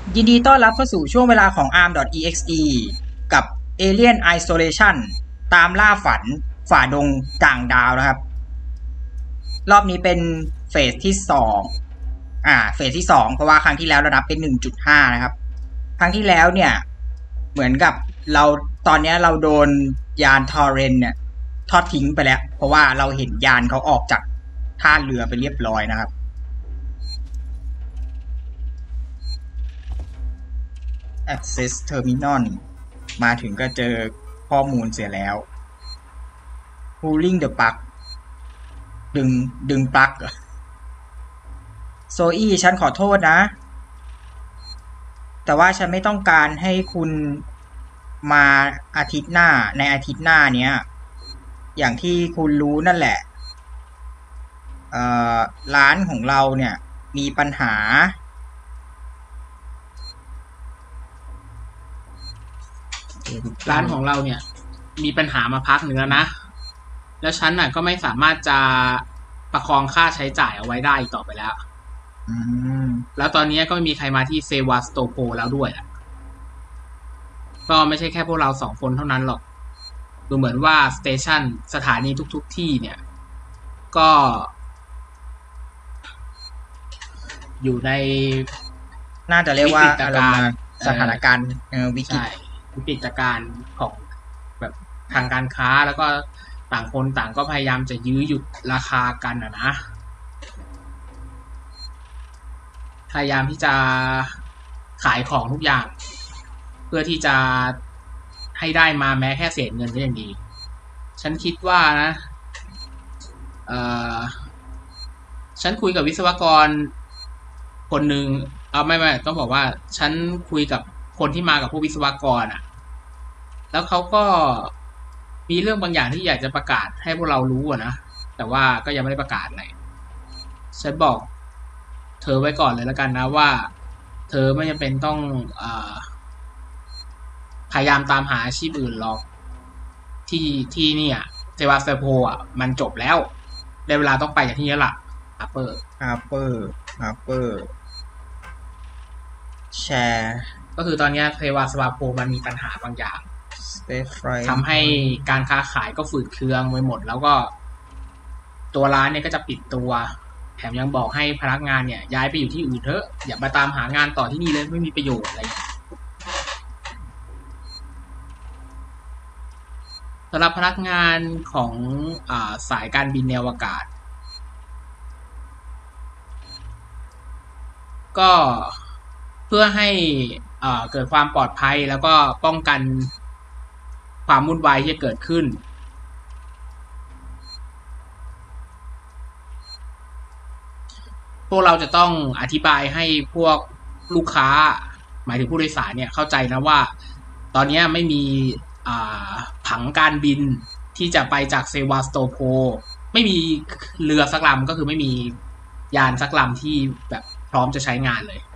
ยินดีต้อนรับเข้าสู่ช่วงเวลาของ arm.exe กับ Alien Isolation ตามล่าฝันฝ่าดงต่างดาวนะครับรอบนี้เป็นเฟสที่2เฟสที่2เพราะว่าครั้งที่แล้วเรานับเป็น 1.5 นะครับครั้งที่แล้วเนี่ยเหมือนกับเราตอนนี้เราโดนยานทอร์เรนเนี่ยทอดทิ้งไปแล้วเพราะว่าเราเห็นยานเขาออกจากท่าเรือไปเรียบร้อยนะครับAccess Terminal มาถึงก็เจอข้อมูลเสียแล้ว Pulling the plug ดึงปลั๊กโซอี้ฉันขอโทษนะแต่ว่าฉันไม่ต้องการให้คุณมาอาทิตย์หน้าในอาทิตย์หน้าเนี้ยอย่างที่คุณรู้นั่นแหละร้านของเราเนี่ยมีปัญหาร้านของเราเนี่ยมีปัญหามาพักหนึ่งแล้วนะแล้วฉันน่ะก็ไม่สามารถจะประคองค่าใช้จ่ายเอาไว้ได้ต่อไปแล้วแล้วตอนนี้ก็ไม่มีใครมาที่เซวาสโตโพแล้วด้วยอ่ะก็ไม่ใช่แค่พวกเรา2 คนเท่านั้นหรอกดูเหมือนว่าสเตชันสถานีทุกที่เนี่ยก็อยู่ในน่าจะเรียกว่าสถานการณ์วิกฤตการณ์ของแบบทางการค้าแล้วก็ต่างคนต่างก็พยายามจะยื้อหยุดราคากันนะพยายามที่จะขายของทุกอย่างเพื่อที่จะให้ได้มาแม้แค่เศษเงินก็ยังดีฉันคิดว่านะฉันคุยกับวิศวกรคนหนึ่งไม่ต้องบอกว่าฉันคุยกับคนที่มากับพวกวิศวกรแล้วเขาก็มีเรื่องบางอย่างที่อยากจะประกาศให้พวกเรารู้นะแต่ว่าก็ยังไม่ได้ประกาศอะไรฉันบอกเธอไว้ก่อนเลยแล้วกันนะว่าเธอไม่จำเป็นต้องพยายามตามหาอาชีพอื่นหรอกที่เนี่ยเซวาสเตโพมันจบแล้วได้เวลาต้องไปจากที่นี่แล้วล่ะฮาร์เปอร์แชร์ก็คือตอนนี้เซวาสโพมันมีปัญหาบางอย่างทำให้การค้าขายก็ฝืดเคืองไปหมดแล้วก็ตัวร้านเนี่ยก็จะปิดตัวแถมยังบอกให้พนักงานเนี่ยย้ายไปอยู่ที่อื่นเถอะอย่ามาตามหางานต่อที่นี่เลยไม่มีประโยชน์อะไรสำหรับพนักงานของสายการบินแนวอากาศก็เพื่อให้เกิดความปลอดภัยแล้วก็ป้องกันความวุ่นวายที่จะเกิดขึ้นพวกเราจะต้องอธิบายให้พวกลูกค้าหมายถึงผู้โดยสารเนี่ยเข้าใจนะว่าตอนนี้ไม่มีผังการบินที่จะไปจากเซวาสโตโพไม่มีเรือสักลำก็คือไม่มียานสักลำที่แบบพร้อมจะใช้งานเลย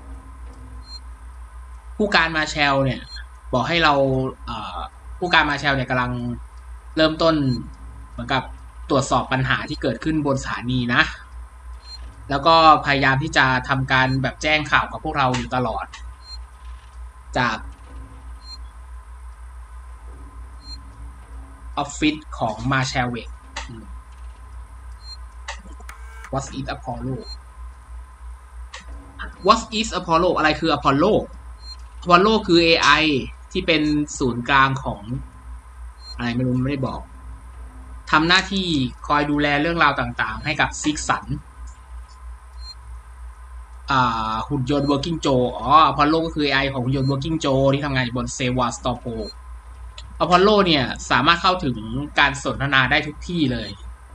ผู้การมาเชลเนี่ยบอกให้เราผู้การมาเชลเนี่ยกำลังเริ่มต้นเหมือนกับตรวจสอบปัญหาที่เกิดขึ้นบนสถานีนะแล้วก็พยายามที่จะทำการแบบแจ้งข่าวกับพวกเราอยู่ตลอดจากออฟฟิศของมาเชลเวก What is Apollo What is Apollo อะไรคือ Apollo คือ AI ที่เป็นศูนย์กลางของอะไรไม่รู้ไม่ได้บอกทำหน้าที่คอยดูแลเรื่องราวต่างๆให้กับซิกสันหุ่นยนต์ Working Joe Apollo ก็คือ AI ของหุ่นยนต์ Working Joe ที่ทำงานอยู่บนเซวาสโตโพApollo เนี่ยสามารถเข้าถึงการสนทนาได้ทุกที่เลย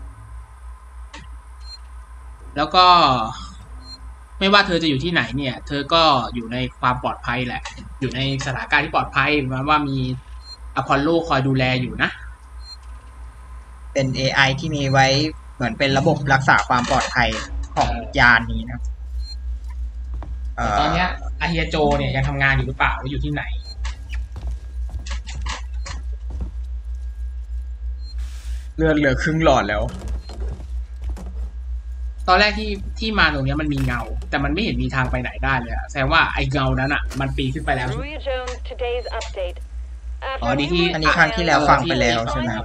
แล้วก็ไม่ว่าเธอจะอยู่ที่ไหนเนี่ยเธอก็อยู่ในความปลอดภัยแหละอยู่ในสถานการณ์ที่ปลอดภัยหมายว่ามี Apollo คอยดูแลอยู่นะเป็น AI ที่มีไว้เหมือนเป็นระบบรักษาความปลอดภัยของยานนี้นะตอนนี้อาเฮียโจเนี่ยยังทำงานอยู่หรือเปล่าหรืออยู่ที่ไหนเลือดเหลือครึ่งหลอดแล้วตอนแรกที่มาตรงนี้มันมีเงาแต่มันไม่เห็นมีทางไปไหนได้เลยอะแสดงว่าไอ้เงานั้นอะมันปีนขึ้นไปแล้วอ๋อนี่ที่อันนี้ครั้งที่แล้วฟังไปแล้วใช่ไหม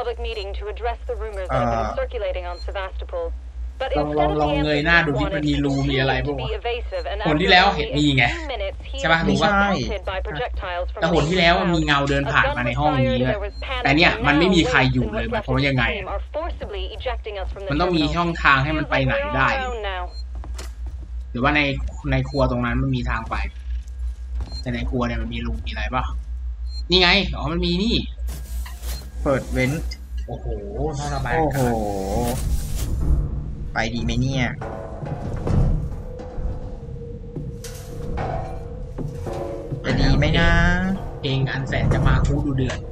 ลองเงยหน้าดูดิมันมีรูมีอะไรบ้างคนที่แล้วเห็นมีไงใช่ป่ะรู้ว่าแต่คนที่แล้วมีเงาเดินผ่านมาในห้องนี้เลยแต่เนี่ยมันไม่มีใครอยู่เลยเพราะยังไงมันต้องมีช่องทางให้มันไปไหนได้หรือว่าในครัวตรงนั้นมันมีทางไปแต่ในครัวเนี่ยมันมีรูมีอะไรป่ะนี่ไงอ๋อมันมีนี่เปิดเว้นโอ้โหท่อระบายโอ้โหไปดีไหมเนี่ยจะดีไหมนะเพลงอันแสนจะมาคู่ดูเดือด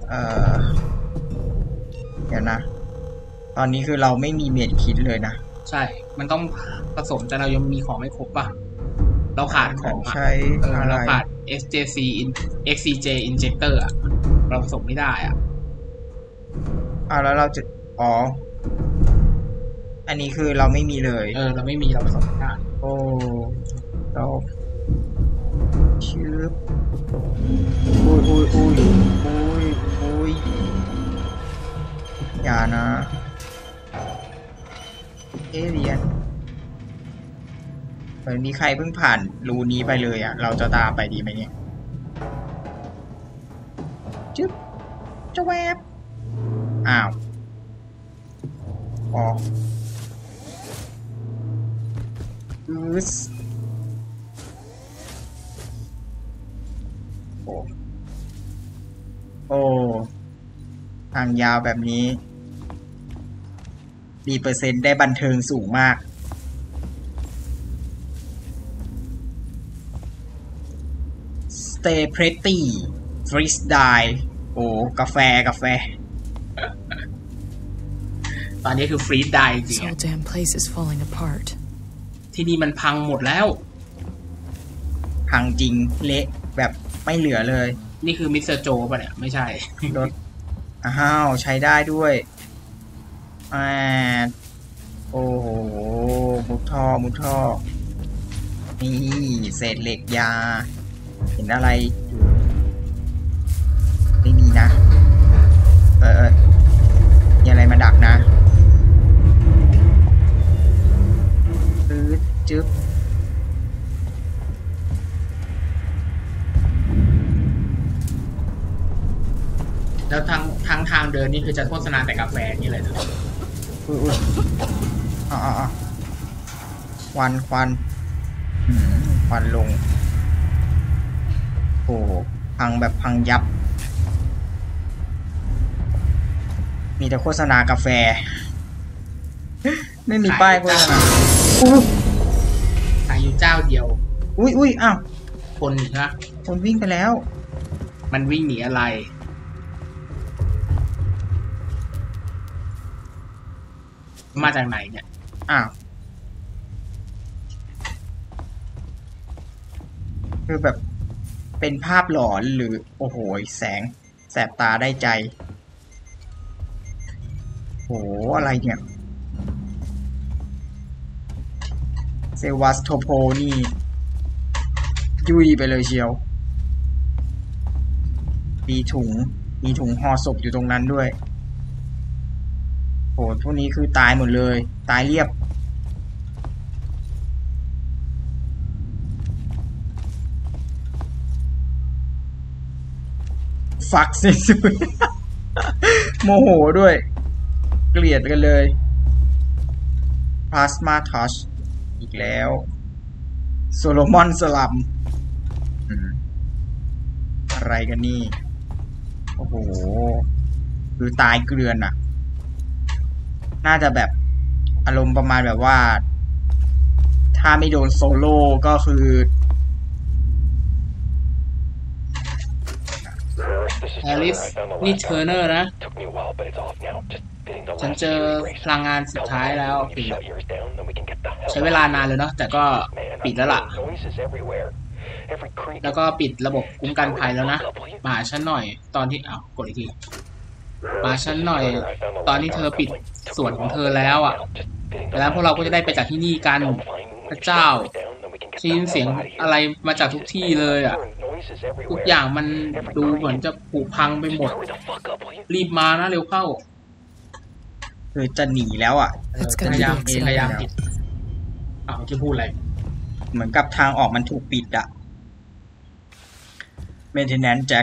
เดี๋ยวนะตอนนี้คือเราไม่มีเมดคิดเลยนะใช่มันต้องผสมแต่เรายังมีของไม่ครบป่ะเราขาดของใช่เราขาด XJC XCJ injector อ่ะเราผสมไม่ได้อ่ะแล้วเราจะอันนี้คือเราไม่มีเลยเราไม่มีเราผสมไม่ได้โอ้เราชื่ออุ้ยอย่านะเอเลียนเหมือนมีใครเพิ่งผ่านรูนี้ไปเลยอ่ะเราจะตามไปดีไหมเนี่ยจึ๊บจะแวบอ้าวโอ้ทางยาวแบบนี้มีเปอร์เซ็นต์ได้บันเทิงสูงมาก Stay pretty freeze die โอ้กาแฟตอนนี้คือฟรีดได้จริงที่นี่มันพังหมดแล้วพังจริงเละแบบไม่เหลือเลยนี่คือมิสเตอร์โจป่ะเนี่ยไม่ใช่รถใช้ได้ด้วยโอ้โหมุดท่อนี่เศษเหล็กยาเห็นอะไรไม่มีนะมีอะไรมาดักนะจึ๊บแล้วทางเดินนี่คือจะโฆษณาแต่กาแฟนี่เลยนะควันลงโอ้พังแบบพังยับมีแต่โฆษณากาแฟไม่มีป้ายโฆษณาขายอยู่เจ้าเดียวอุ้ยอ้าวคนนะคนวิ่งไปแล้วมันวิ่งหนีอะไรมาจากไหนเนี่ยคือแบบเป็นภาพหลอนหรือโอ้โหแสงแสบตาได้ใจโหอะไรเนี่ยเซวัสโทโพนี่ยุ่ยไปเลยเชียวมีถุงห่อศพอยู่ตรงนั้นด้วยโหพวกนี้คือตายหมดเลยตายเรียบฝักสิสุดโมโหด้วยเกลียดกันเลยพลาสมาทัชอีกแล้วโซโลมอนสลัมอะไรกันนี่โอ้โหคือตายเกลือนอ่ะน่าจะแบบอารมณ์ประมาณแบบว่าถ้าไม่โดนโซโล่ก็คือแอลิสนี่เทอร์เนอร์นะฉันเจอพลังงานสุดท้ายแล้วปิดใช้เวลานานเลยเนาะแต่ก็ปิดแล้วล่ะแล้วก็ปิดระบบคุ้มกันภัยแล้วนะมาฉันหน่อยตอนที่กดอีกทีมาฉันหน่อยตอนที่เธอปิดส่วนของเธอแล้วแล้วพวกเราก็จะได้ไปจากที่นี่กันพระเจ้าได้ยินเสียงอะไรมาจากทุกที่เลยอ่ะทุกอย่างมันดูเหมือนจะผุพังไปหมดรีบมานะเร็วเข้าคือจะหนีแล้วอ่ะพยายามปิดจะพูดอะไรเหมือนกับทางออกมันถูกปิดอ่ะ Maintenance Jack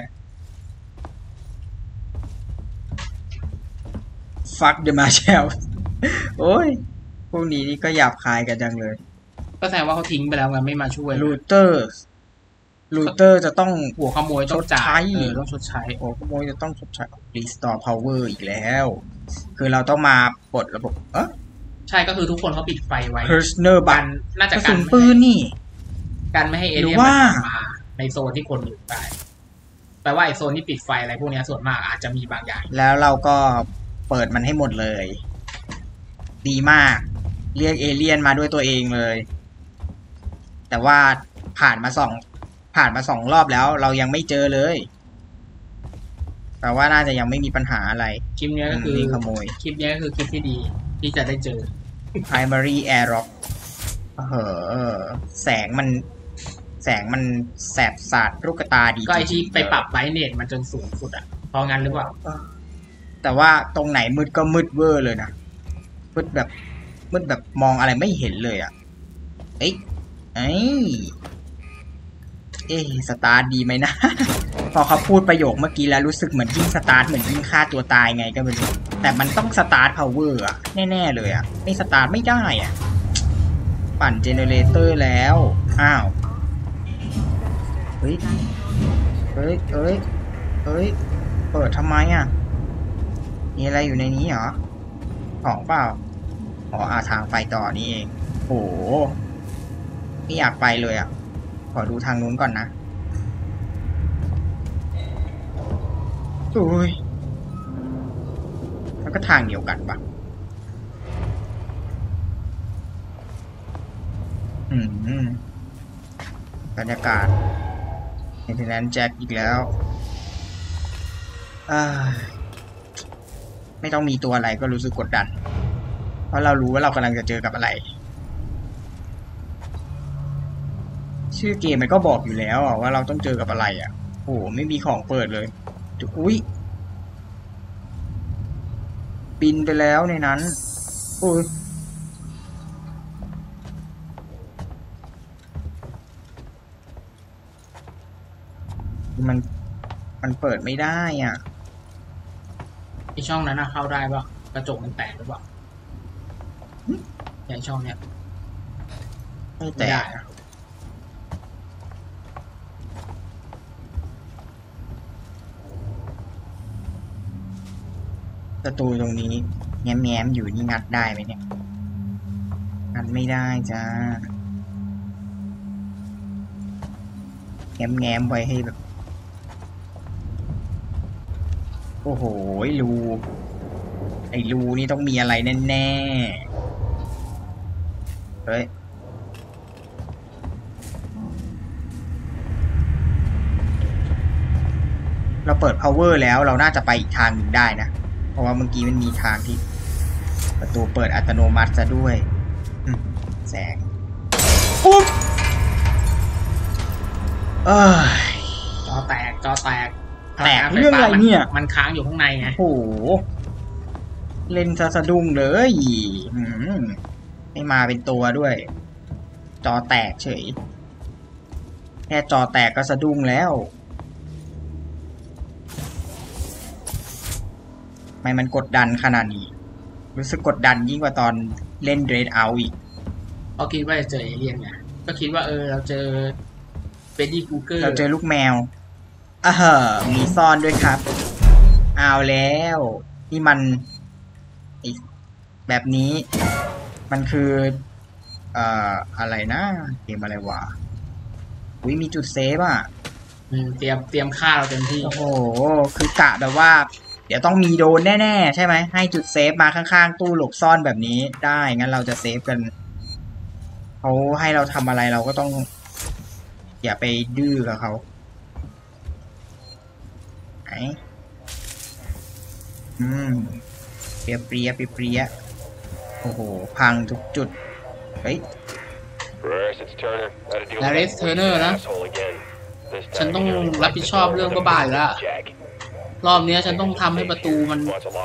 Fuck the Marshall โอ้ยพวกนี้นี่ก็หยาบคายกันจังเลยก็แสดงว่าเขาทิ้งไปแล้วไงไม่มาช่วยลูเตอร์จะต้องหัวขโมยต้องจ่ายต้องชดใช้หัวขโมยจะต้องชดใช้ Restore Power อีกแล้ว คือเราต้องมาปลดระบบใช่ก็คือทุกคนเขาปิดไฟไว้ Prisoner บันน่าจะกระกัสุนนปืนนี่การไม่ให้เอเลี่ยนมาในโซนที่คนอยู่ได้แปลว่าไอโซนที่ปิดไฟอะไรพวกนี้ส่วนมากอาจจะมีบางอย่างแล้วเราก็เปิดมันให้หมดเลย ดีมากเรียกเอเลี่ยนมาด้วยตัวเองเลย แต่ว่าผ่านมาสองรอบแล้วเรายังไม่เจอเลยแต่ว่าน่าจะยังไม่มีปัญหาอะไรคลิปนี้ก็คือขโมยคลิปนี้ก็คือคลิปที่ดีที่จะได้เจอ Primary Air Lock แสงมันแสบสาดลูกตาดีก็ไอที่ไปปรับไบรท์เนสมันจนสูงสุดอ่ะเพราะงั้นหรือเปล่าแต่ว่าตรงไหนมืดก็มืดเวอร์เลยนะมืดแบบมองอะไรไม่เห็นเลยอ่ะสตาร์ทดีไหมนะ พอเขาพูดประโยคเมื่อกี้แล้วรู้สึกเหมือนยิ่งสตาร์ทเหมือนยิ่งฆ่าตัวตายไงก็ไม่รู้แต่มันต้องสตาร์ทพาวเวอร์อ่ะแน่ๆเลยอ่ะไม่สตาร์ทไม่ได้อ่ะปั่นเจเนเรเตอร์แล้วอ้าวเฮ้ยเปิดทำไมอ่ะมีอะไรอยู่ในนี้เหรอของเปล่าทางไปต่อนี่เองโหไม่อยากไปเลยอ่ะขอดูทางนู้นก่อนนะโอ้ยแล้วก็ทางเดียวกันปะบรรยากาศMaintenance Jack อีกแล้วไม่ต้องมีตัวอะไรก็รู้สึกกดดันเพราะเรารู้ว่าเรากำลังจะเจอกับอะไรชื่อเกมมันก็บอกอยู่แล้วว่าเราต้องเจอกับอะไรอ่ะโอ้ไม่มีของเปิดเลยอุ้ยบินไปแล้วในนั้นอุ้ยมันเปิดไม่ได้อ่ะไอช่องนั้นเข้าได้ป่ะกระจกมันแตกหรือเปล่าอย่างช่องเนี้ยไม่แตกประตูตรงนี้แง้มอยู่นี่งัดได้ไหมเนี่ยงัดไม่ได้จ้าแง้มไว้ให้แบบโอ้โหรูไอ้รูนี่ต้องมีอะไรแน่ๆเฮ้ยเราเปิด power แล้วเราน่าจะไปอีกทางหนึ่งได้นะเพราะว่าเมื่อกี้มันมีทางที่ประตูเปิดอัตโนมัติซะด้วยแสงปุ๊บจอแตกเรื่องอะไรเนี่ยมันค้างอยู่ข้างในไงโอ้โหเล่นสะดุ้งเลยไม่มาเป็นตัวด้วยจอแตกเฉยแค่จอแตกก็สะดุ้งแล้วทำไมมันกดดันขนาดนี้รู้สึกกดดันยิ่งกว่าตอนเล่น Dread Out อีกพอคิดว่าจะเจอเอเลี่ยนไงก็คิดว่าเราเจอเฟดดี้กูเกอร์เราเจอลูกแมวมีซ่อนด้วยครับเอาแล้วนี่มันแบบนี้มันคืออะไรนะเกมอะไรวะมีจุดเซฟอ่ะเตรียมฆ่าเราเต็มที่โอ้โหคือกะแบบว่าเดี๋ยวต้องมีโดนแน่ๆใช่ไหมให้จุดเซฟมาข้างๆตู้หลบซ่อนแบบนี้ได้งั้นเราจะเซฟกันเขาให้เราทำอะไรเราก็ต้องอย่าไปดื้อกับเขาเปรี้ยโอ้โหพังทุกจุดเฮ้ยดาริส เทอร์เนอร์นะฉันต้องรับผิดชอบเรื่องบ้าๆแล้วรอบนี้ฉันต้องทำให้ประตูมัน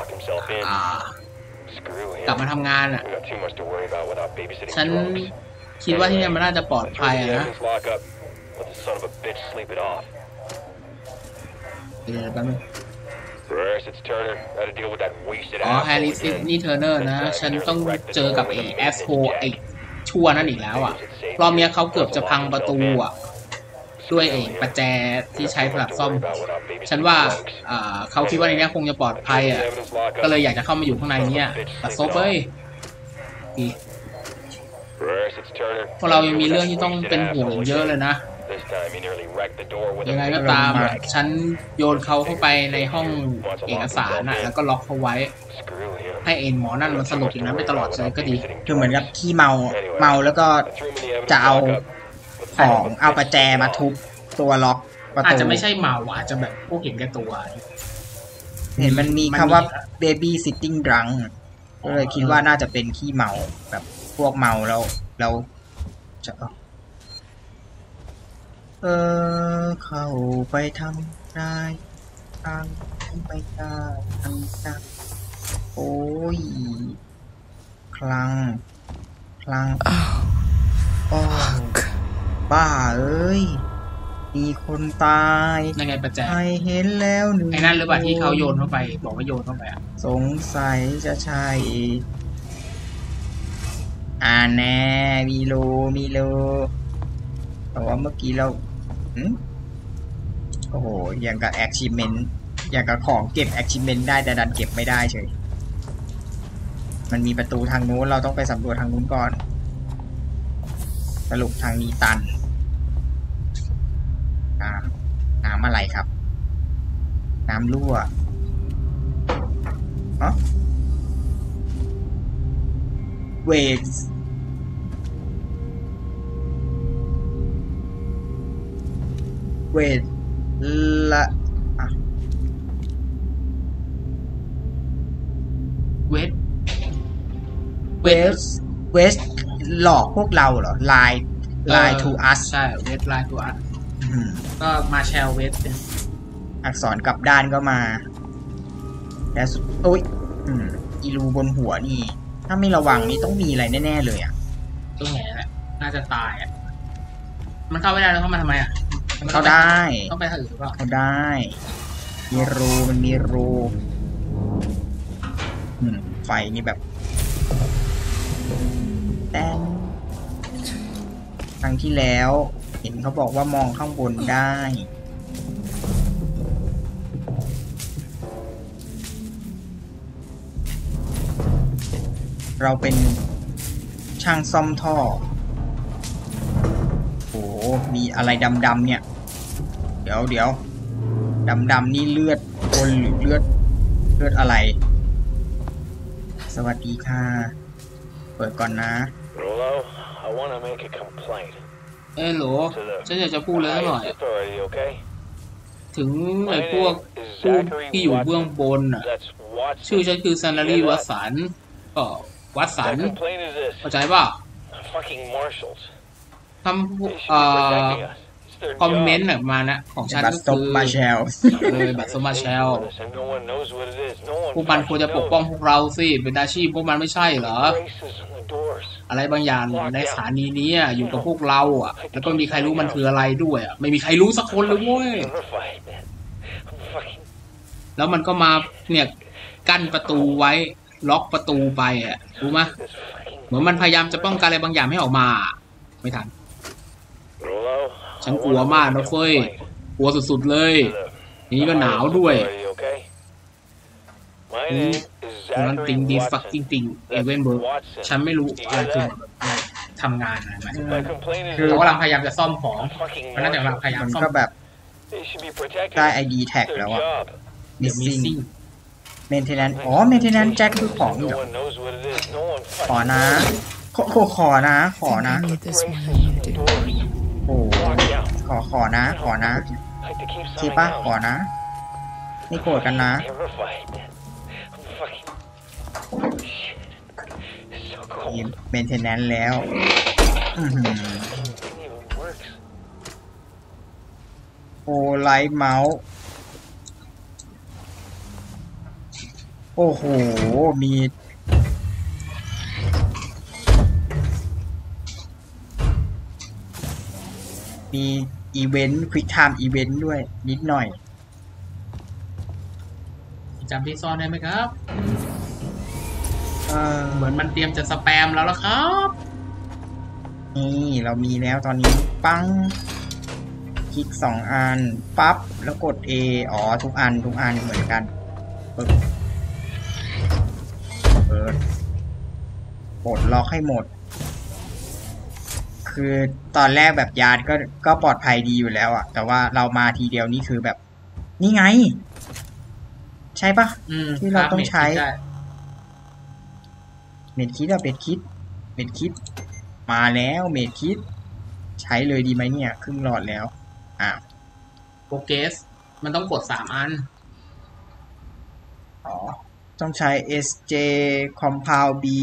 กลับมาทำงานอ่ะฉันคิดว่าที่นี่มันน่าจะปลอดภัยนะเดี๋ยวแป๊บนึงอ๋อแฮร์ริสนี่เทอร์เนอร์นะฉันต้องเจอกับไอ้แอสโฮไอ้ชั่วนั่นอีกแล้วอ่ะรอบนี้เขาเกือบจะพังประตูอ่ะด้วยไอ้ประแจที่ใช้สำหรับซ่อมฉันว่าเขาคิดว่าในนี้คงจะปลอดภัยอ่ะก็เลยอยากจะเข้ามาอยู่ข้างในเนี่ยแต่ซบเอ้ยพวกเรายังมีเรื่องที่ต้องเป็นห่วงเยอะเลยนะยังไงก็ตามฉันโยนเขาเข้าไปในห้องเอกสารน่ะแล้วก็ล็อกเขาไว้ให้เอ็นหมอนั่นมันสลบอย่างนั้นไปตลอดเลยก็ดีคือเหมือนกับขี้เมาแล้วก็จะเอาของเอาประแจมาทุบตัวล็อกประตูอาจจะไม่ใช่เมาอาจจะแบบพวกเห็นแก่ตัวเห็นมันมีคำว่า baby sitting drunk ก็เลยคิดว่าน่าจะเป็นขี้เมาแบบพวกเมาแล้วจะเข้าไปทำได้ทางไม่ได้ทำได้โอ้ยคลังโอ้บ้าเอ้ยมีคนตายยังไงประแจใครเห็นแล้วหนึ่งไอ้นั่นหรือเปล่าที่เขาโยนเข้าไปบอกว่าโยนเข้าไปสงสัยจะใช่แน่มีโลแต่ว่าเมื่อกี้เราโอ้โหอย่างกับ achievement อย่างกับของเก็บ achievement ได้แต่ดันเก็บไม่ได้เฉยมันมีประตูทางนู้นเราต้องไปสำรวจทางนู้นก่อนสรุปทางนี้ตันน้ำอะไรครับน้ำรั่วเวทละเวสหลอกพวกเราเหรอไลน์ to us ใช่เวสไลน์ to us ก็มาแชลเวสเป็นอักษรกลับด้านก็มาแล้วโอ้ยอีรูบนหัวนี่ถ้าไม่ระวังนี่ต้องมีอะไรแน่ๆเลยอ่ะตรงไหนแหละน่าจะตายอ่ะมันเข้าไม่ได้แล้วเข้ามาทำไมอ่ะเข้าได้ต้องไปทางอื่นหรือเปล่าเข้าได้มันมีรูไฟนี่แบบแต่ครั้งที่แล้วเห็นเขาบอกว่ามองข้างบนได้เราเป็นช่างซ่อมท่อโอ้มีอะไรดำๆเนี่ยเดี๋ยวดำนี่เลือดคนหรือเลือดอะไรสวัสดีค่ะเปิดก่อนนะโหลฉันอยากจะพูดเลยหน่อยถึงไอ้พวกผู้ที่อยู่เบื้องบนน่ะชื่อฉันคือซานารีวัตสันก็วัตสันเข้าใจป่ะทำคอมเมนต์แบบมานะของฉันก็คือมาแชลบัตรสมาแชลพวกมันควรจะปกป้องพวกเราสิเป็นอาชีพพวกมันไม่ใช่เหรออะไรบางอย่างในสถานีนี้อยู่กับพวกเราอ่ะแล้วก็มีใครรู้มันคืออะไรด้วยอ่ะไม่มีใครรู้สักคนเลยเว้ยแล้วมันก็มาเนี่ยกั้นประตูไว้ล็อกประตูไปอ่ะรู้ไหมเหมือนมันพยายามจะป้องกันอะไรบางอย่างให้ออกมาไม่ทันฉันกลัวมากนะเฟ้ยกลัวสุดๆเลยนี่ก็หนาวด้วยมันติงดีฟักติงเอเวนเบิร์กฉันไม่รู้อะไรคือทำงานอะไรมาคือเขากำลังพยายามจะซ่อมของมันน่าจะกำลังพยายามซ่อมก็แบบได้ ID tag แล้วอะ missing maintenance maintenance jack คือของอยู่ขอนะขอนะโอ้ขอนะใช่ปะขอนะไม่โกรธกันนะเมนเทนแนนซ์แล้วโอ้ไลท์เมาส์โอ้โหมีอีเวนต์ควิกไทม์อีเวนต์ด้วยนิดหน่อยจำที่ซ่อนได้ไหมครับเหมือนมันเตรียมจะสแปมแล้วล่ะครับนี่เรามีแล้วตอนนี้ปังคลิก2 อันปั๊บแล้วกด A อ๋อทุกอันเหมือนกันเปิดปลดล็อกให้หมดคือตอนแรกแบบยานก็ปลอดภัยดีอยู่แล้วอะแต่ว่าเรามาทีเดียวนี่คือแบบนี่ไงใช่ปะที่เราต้องใช้เม็ดคิดอะเม็ดคิดมาแล้วเม็ดคิดใช้เลยดีไหมเนี่ยครึ่งหลอดแล้วโปรเกสมันต้องกด3 อันอ๋อต้องใช้ SJ Compound B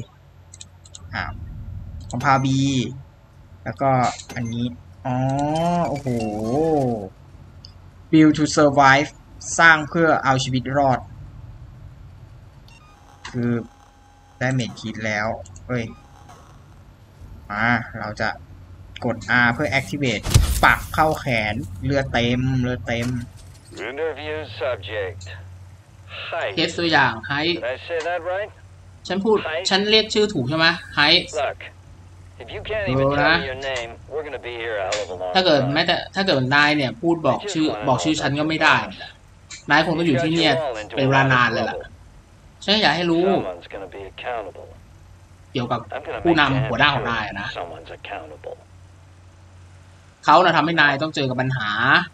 Compound B แล้วก็อันนี้อ๋อโอ้โห Build to Survive สร้างเพื่อเอาชีวิตรอดคือได้เม็ดคิดแล้วเฮ้ยเราจะกด R เพื่อ activate ปักเข้าแขนเลือดเต็มเคสตัวอย่างไฮฉันเรียกชื่อถูกใช่ไหมไฮนะถ้าเกิดนายเนี่ยพูดบอกชื่อฉันก็ไม่ได้นายคงต้องอยู่ที่เนี่ยเป็นเวลานานเลยล่ะฉันอยากให้รู้เกี่ยวกับผู้นำหัวหน้าของนายนะเขาทำให้นายต้องเจอกับปัญหา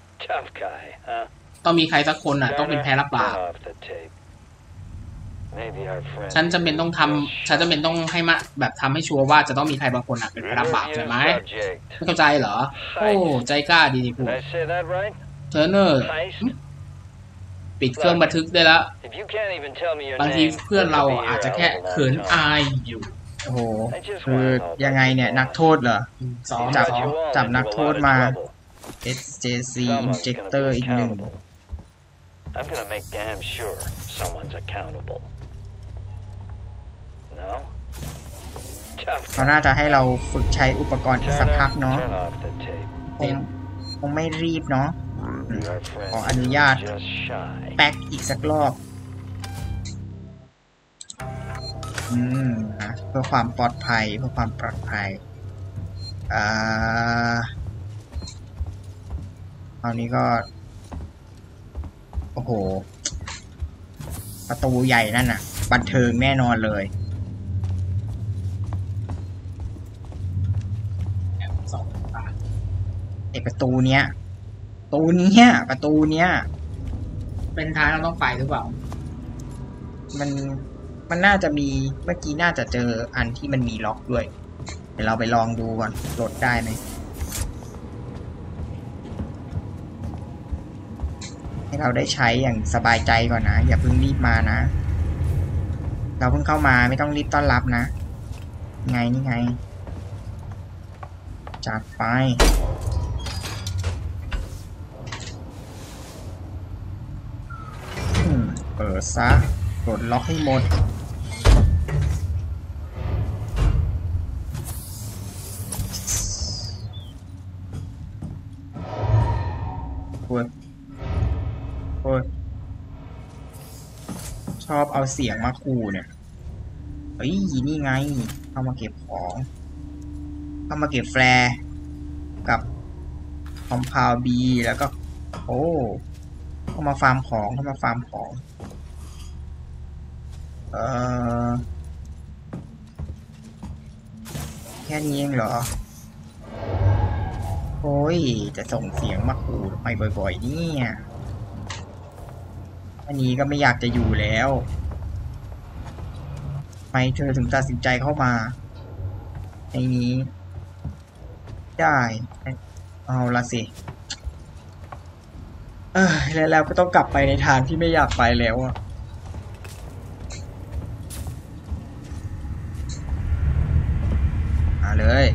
ต้องมีใครสักคนต้องเป็นแพ้รับบาปฉันจำเป็นต้องให้มาแบบทำให้ชัวร์ว่าจะต้องมีใครบางคนเป็นแพ้รับบาปใช่ไหมไม่เข้าใจเหรอโอ้ใจกล้าดีคุณเทอร์เนอร์ปิดเครื่องบันทึกได้แล้วบางทีเพื่อนเราอาจจะแค่เขินอายอยู่โอ้โหคือยังไงเนี่ยนักโทษเหรอจับนักโทษมา SJC Injector อีก1เขาน่าจะให้เราฝึกใช้อุปกรณ์สักพักเนาะคงไม่รีบเนาะขออนุญาตแป๊กอีกสักรอบเพื่อความปลอดภัยคราวนี้ก็โอ้โหประตูใหญ่นั่นน่ะบันเทิงแน่นอนเลยประตูเนี้ยเป็นทางเราต้องไปหรือเปล่ามันน่าจะมีเมื่อกี้น่าจะเจออันที่มันมีล็อกด้วยเดี๋ยวเราไปลองดูก่อนโหลดได้ไหมให้เราได้ใช้อย่างสบายใจก่อนนะอย่าเพิ่งรีบมานะเราเพิ่งเข้ามาไม่ต้องรีบต้อนรับนะนี่ไงจัดไปเปิดซะกดล็อกให้หมดโอ้ยชอบเอาเสียงมาขู่เนี่ยเฮ้ยนี่ไงเข้ามาเก็บของเข้ามาเก็บแฟร์กับคอมพาวบีแล้วก็เข้ามาฟาร์มของแค่นี้เองเหรอโอ้ยจะส่งเสียงมาขู่ไปบ่อยๆเนี่ยอันนี้ก็ไม่อยากจะอยู่แล้วทำไมเธอถึงตัดสินใจเข้ามาในนี้ได้เอาละสิแล้วก็ต้องกลับไปในทางที่ไม่อยากไปแล้วเลย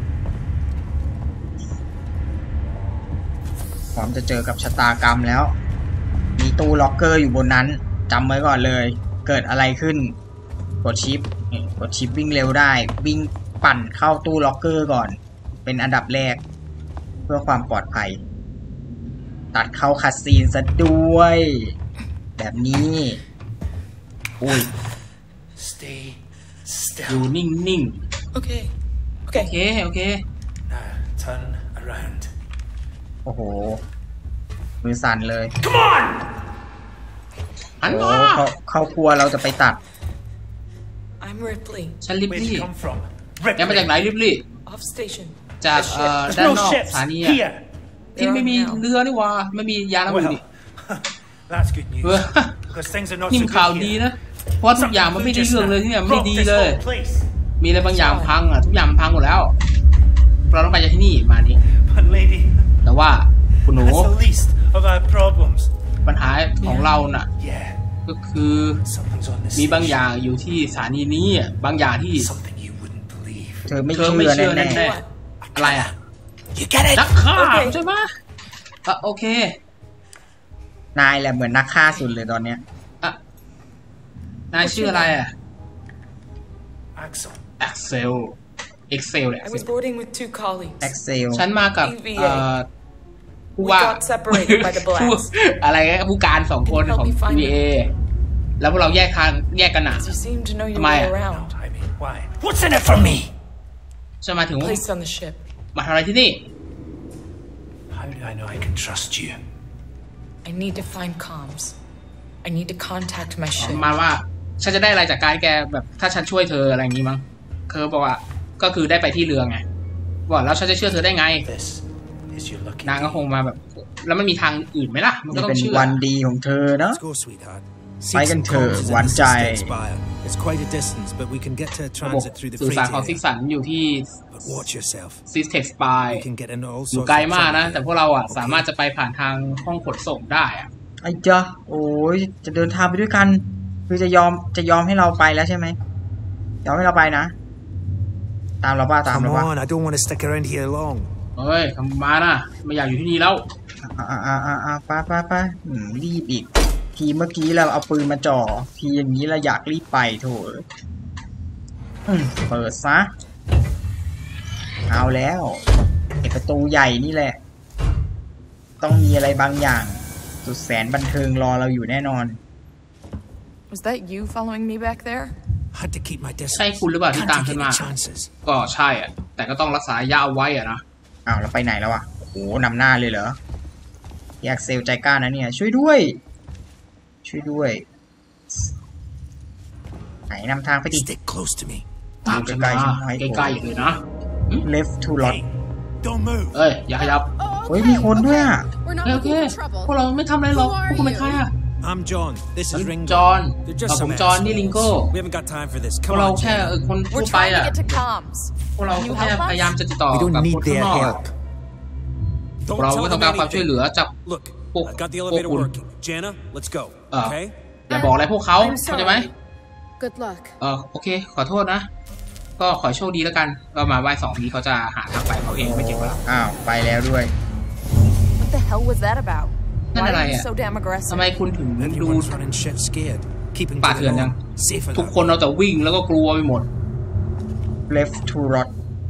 พร้อมจะเจอกับชะตากรรมแล้วมีตู้ล็อกเกอร์อยู่บนนั้นจำไว้ก่อนเลยเกิดอะไรขึ้นกดชิปวิ่งเร็วได้วิ่งปั่นเข้าตู้ล็อกเกอร์ก่อนเป็นอันดับแรกเพื่อความปลอดภัยตัดเข้าคัสซีนซะด้วยแบบนี้อุ้ยอยู่นิ่งโอเคโอ้โหมือสั่นเลยหันมาเข้าครัวเราจะไปตัดฉันริบลี่แกมาจากไหนริบลี่จากด้านนอกสถานีที่ไม่มีเรือนี่วะไม่มียานอะไรดินี่ข่าวดีนะเพราะทุกอย่างมันไม่ได้เรื่องเลยที่เนี่ยไม่ดีเลยมีอะไรบางอย่างพังอ่ะทุกอย่างพังหมดแล้วเราต้องไปจากที่นี่มานี้แต่ว่าคุณหนูปัญหาของเราน่ะก็คือมีบางอย่างอยู่ที่สถานีนี้บางอย่างที่เธอไม่เชื่อแน่อะไรอ่ะนักฆ่าใช่ไหมโอเคนายแหละเหมือนนักฆ่าสุดเลยตอนเนี้ยนายชื่ออะไรอ่ะAxel เลยฉันมากับผู้ว่าอะไรผู้การ2 คนของ EVA แล้วพวกเราแยกกันหนาทำไมอ่ะจะมาถึงมาทำอะไรที่นี่มาว่าฉันจะได้อะไรจากการแกแบบถ้าฉันช่วยเธออะไรอย่างงี้มั้งเธอบอกว่าก็คือได้ไปที่เรือไงบอกแล้วฉันจะเชื่อเธอได้ไงนางก็คงมาแบบแล้วมันมีทางอื่นไหมล่ะมันก็ต้องเชื่อวันดีของเธอเนาะไปกันเถอะหวานใจสื่อสารของซิกสันอยู่ที่ซิสเท็กสปายอยู่ไกลมากนะแต่พวกเราอ่ะสามารถจะไปผ่านทางห้องขนส่งได้อ่ะไอ้เจ้าโอ้ยจะเดินทางไปด้วยกันคือจะยอมให้เราไปแล้วใช่ไหมยอมให้เราไปนะตามเราป่ะเฮ้ยทำมานะไม่อยากอยู่ที่นี่แล้วไปรีบอีกทีเมื่อกี้เราเอาปืนมาจ่อทีอย่างนี้เราอยากรีบไปโถเปิดซะเอาแล้วไอ้ประตูใหญ่นี่แหละต้องมีอะไรบางอย่างสุดแสนบันเทิงรอเราอยู่แน่นอน Was that you following me back there? ใช่คุณหรือเปล่าที่ตามฉันมาก็ใช่อ่ะแต่ก็ต้องรักษาระยะเอาไว้อ่ะนะอ้าวเราไปไหนแล้วอ่ะโอ้โหนำหน้าเลยเหรอแยกเซลใจกล้านะเนี่ยช่วยด้วยไหนนำทางไปดิตามฉันมาใกล้ๆเลยนะ left to lot เอ้ยอย่าขยับเฮ้ยมีคนด้วยอ่ะโอเคพวกเราไม่ทำอะไรหรอกพวกคุณเป็นใครอ่ะจอห์นผมจอห์นนี่ลิงโก้พวกเราแค่คนทั่วไปอ่ะพวกเราแค่พยายามจะติดต่อกับคนข้างนอกเราก็ต้องการความช่วยเหลือจากพวกคุณอย่าบอกอะไรพวกเขาเข้าใจไหมโอเคขอโทษนะก็ขอโชคดีแล้วกันก็มาไหว้2นี้เขาจะหาทางไปเขาเองไม่เก็บไว้อ้าวไปแล้วด้วยนั่นอะไรอ่ะทำไมคุณถึงดูป่าเถื่อนยังทุกคนเราจะวิ่งแล้วก็กลัวไปหมด left to rot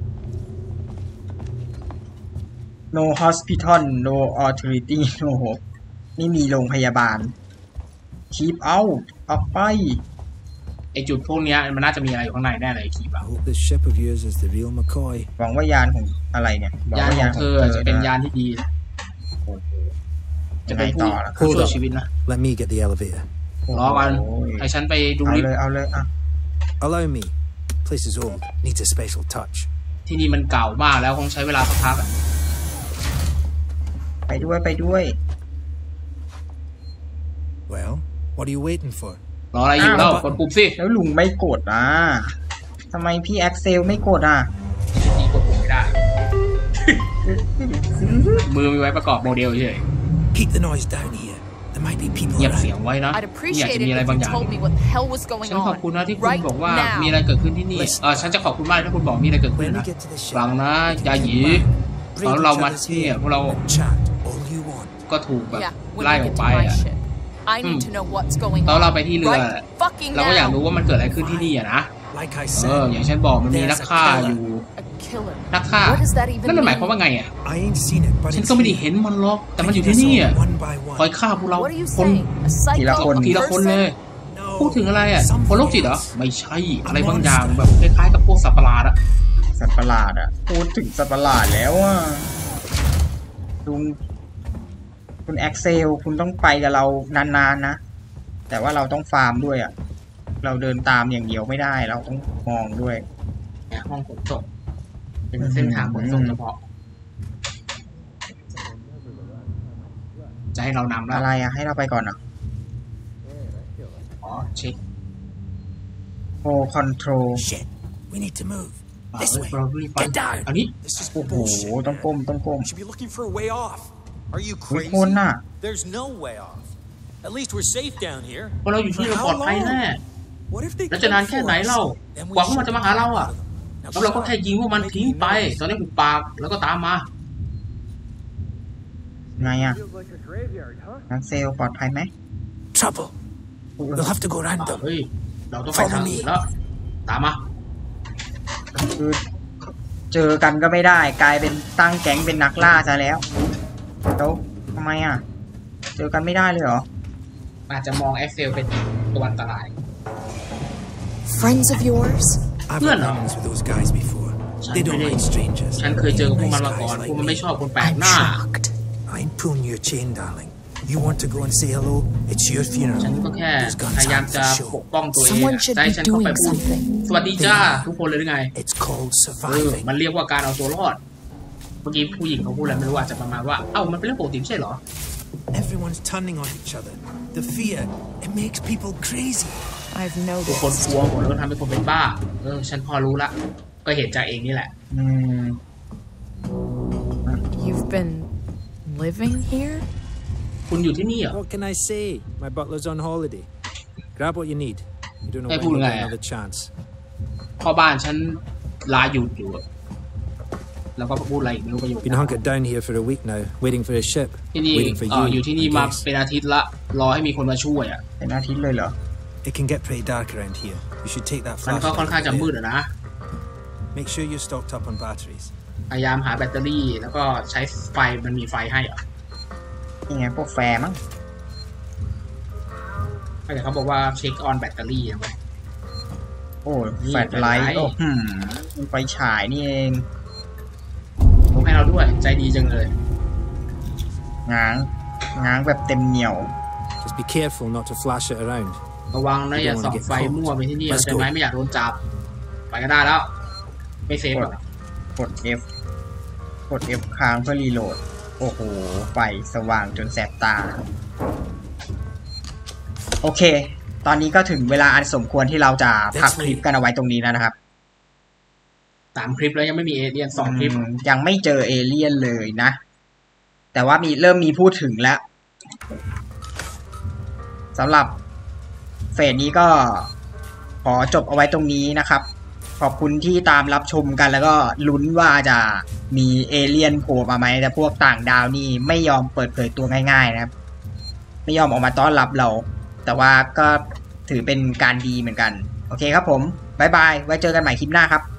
no hospital no authority no hope นี่มีโรงพยาบาล keep out ออกไปไอจุดพวกนี้มันน่าจะมีอะไรอยู่ข้างในแน่เลยคีบหวังว่ายานของอะไรเนี่ยยานของเธอจะเป็นยานที่ดีจะเป็นผู้ช่วยชีวิตนะรอกันให้ฉันไปดูลิฟต์เอาเลยอ่ะ Allow me place is old needs a special touch ที่นี่มันเก่ามากแล้วคงใช้เวลาสักพักไปด้วย Well what are you waiting for รออะไรอยู่แล้วกดปุ่มสิแล้วลุงไม่กดอ่ะทำไมพี่แอ็กเซลไม่กดอ่ะนี่กดปุ่มไม่ได้ มือมีไว้ประกอบโมเดลเฉย Keep the noise down here. There might be people เงียบเสีย around. งไว้นะ I'd อยาก appreciate จะ it มีอะไร if บางอ you ย่าง told me what the hell was going ฉันขอบคุณนะ on ที่คุณ right บอกว่า now. มีอะไรเกิดขึ้นที่นี่ฉันจะขอบคุณมากถ้าคุณบอกมีอะไรเกิดขึ้น When we นะ get to the ฟัง ship, นะ we can ยาหยี go back, ตอน braid เรา each มา other's ที่ hair, พวกเรา and chat all you want. ก็ถูกแบบ Yeah, when ไล่ we ออก get to ไป my อ่ะ ship, I need to know what's going ตอนเรา on ไปที่เรือ right fucking เราก็อยากรู้ now. ว่ามันเกิดอะไรขึ้นที่นี่อะนะ Like I อย่าง said, ฉันบอกมันมีนักฆ่าอยู่ A killer. นักฆ่า What does that even นั่นมันหมาย mean? ความว่าไงอ่ะ I ain't seen it, but ฉัน it's ก็ไม่ได้ here, เห็นมันหรอกแต่มันอยู่ taking ที่ us นี่ all อ่ะ one by คอย one. ฆ่าพวกเรา What are you คน saying? A psycho ทีละคนทีละคนเลย No, พูดถึงอะไรอ่ะ something คนโรคจิตเหรอ else. ไม่ใช่ อะไรบางอย่างแบบคล้ายๆกับพวกสัตว์ประหลาดอ่ะสัตว์ประหลาดอ่ะพูดถึงสัตว์ประหลาดแล้วอ่ะคุณแอ็กเซลคุณต้องไปกับเรานานๆนะแต่ว่าเราต้องฟาร์มด้วยอ่ะเราเดินตามอย่างเดียวไม่ได้เราต้องมองด้วยเนี่ยห้องขนส่งเป็นเส้นทางขนส่งเฉพาะจะให้เรานำแล้วอะไรอ่ะให้เราไปก่อนอ่ะอ๋อเช็คโฮคอนโทรล Shit, we need to move. อ่า This way. เรารีบไป Get down. อันนี้ This is โอ้โห bullshit. ต้องก้มต้องก้ม We should be looking for a way off. Are you อุ๊ย crazy? คนน่ะ There's no way off. At least we're safe down here. พอเราอยู่ที่เราปลอดภัยแน่ What if they แล้วจะนาน come แค่ for ไหน us? เล่า Then we กว่าพวกมัน should จะมาหาเราอ่ะ Now แล้วเราก็ shut แค่ up. ยิงพวกมันทิ้งไป ตอนนี้หุบปากแล้วก็ตามมาไงอ่ะนักเซลปลอดภัยไหม Trouble. We'll have to go round them. เฮ้ย เราต้องไปทางอื่นแล้ว ตามมาคือเจอกันก็ไม่ได้กลายเป็นตั้งแก๊งเป็นนักล่าซะแล้วแล้วทำไมอ่ะ เจอกันไม่ได้เลยเหรออาจจะมองแอ็กเซลเป็นตัวอันตราย Friends of yours? I've Good had enough. run-ins with those guys before. They don't really- like strangers. ฉันเคยเจอกับพวกมัน Nice มาก่อน guys พวก like มัน me. ไม่ชอบคนแปลก I'm หน้า shocked. I ain't pulling your chain, darling. You want to go and say hello? It's your ฉัน funeral. ก็แค่ Those พ guns ยายาม aren't จะ for ป show. กป้องตัวเอง Someone should ใจ be ฉันเข้าไป doing พูด something. สวัสดีจ้า ทุกคนเลยหรือไง It's called มัน surviving. เรียกว่าการเอาตัวรอด เมื่อกี้ผู้หญิงเขาพูดอะไรไม่รู้อาจจะประมาณว่า เอ้ามันเป็นเรื่องปกติไม่ใช่เหรอ Everyone's turning on each other. The fear, it makes people crazy. I've ทุกคนก noticed. ลัวหมดแล้วก็ทำให้คนเป็นบ้า ฉันพอรู้ละ ก็เห็นจากเองนี่แหละอืม You've been living here? คุณอยู่ที่นี่เหรอ What can I say? My butler's on holiday. Grab what you need. You don't know Hey, when you'll get Pulga. another chance. พ่อบ้านฉันลาหยุดอยู่อะแล้วก็พูดอะไรอีกไม่รู้ประโยค Been hunkered down here for a week now, waiting for a ship. ที่นี่ Waiting for อยู่ you. ที่นี่ I มา guess. เป็นอาทิตย์ละ รอให้มีคนมาช่วยอ่ะเป็นอาทิตย์เลยเหรอ It can get pretty dark around here. You should take that มันก็ค่อนข้าง flashlight จะมืด over อะ there. นะ Make sure you're stocked up on batteries. พยายามหาแบตเตอรี่ แล้วก็ใช้ไฟ มันมีไฟให้เหรอนี่ไงพวกแฟร์มั้งแต่เขาบอกว่าเช็คออนแบตเตอรี่นะเว้ยโอ้นี่แฟลชไลท์แฟลชไลท์โอ้มันไฟฉายนี่เองผมให้เราด้วย ใจดีจังเลยง้างแบบเต็มเหนียว Just be careful not to flash it around. ระวังนะอย่าส่องไฟมั่วไปที่นี่ใช่ไหมไม่อยากโดนจับ ไปก็ได้แล้ว ไม่เซฟหรอกกด F กด F ค้างเพื่อรีโหลด โอ้โห ไฟสว่างจนแสบตา โอเค ตอนนี้ก็ถึงเวลาอันสมควรที่เราจะพักคลิปกันเอาไว้ตรงนี้แล้วนะครับ 3 คลิปแล้วยังไม่มีเอเลี่ยน 2 คลิปยังไม่เจอเอเลี่ยนเลยนะ แต่ว่าเริ่มมีพูดถึงแล้วสำหรับเฟสนี้ก็ขอจบเอาไว้ตรงนี้นะครับ ขอบคุณที่ตามรับชมกันแล้วก็ลุ้นว่าจะมีเอเลี่ยนโผล่มาไหมแต่พวกต่างดาวนี่ไม่ยอมเปิดเผยตัวง่ายๆนะครับ ไม่ยอมออกมาต้อนรับเรา แต่ว่าก็ถือเป็นการดีเหมือนกัน โอเคครับผมบ๊ายบายไว้เจอกันใหม่คลิปหน้าครับ